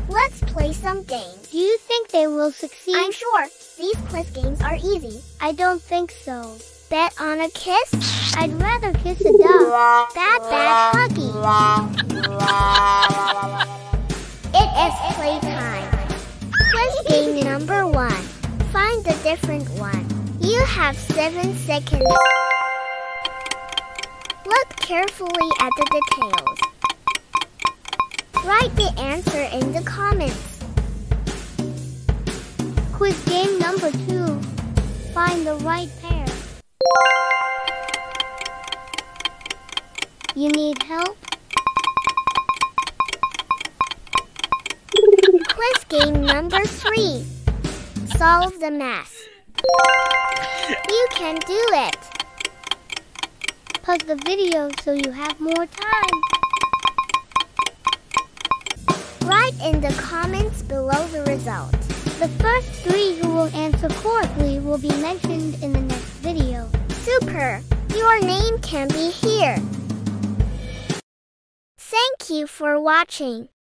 Let's play some games. Do you think they will succeed? I'm sure. These quiz games are easy. I don't think so. Bet on a kiss? I'd rather kiss a dog. Bad Huggy. It is playtime. Quiz game number 1. Find a different one. You have 7 seconds. Look carefully at the details. Write the answer in the comments. Quiz game number 2. Find the right pair. You need help? Quiz game number 3. Solve the math. You can do it. Pause the video so you have more time. Write in the comments below the result. The first 3 who will answer correctly will be mentioned in the next video. Super! Your name can be here. Thank you for watching.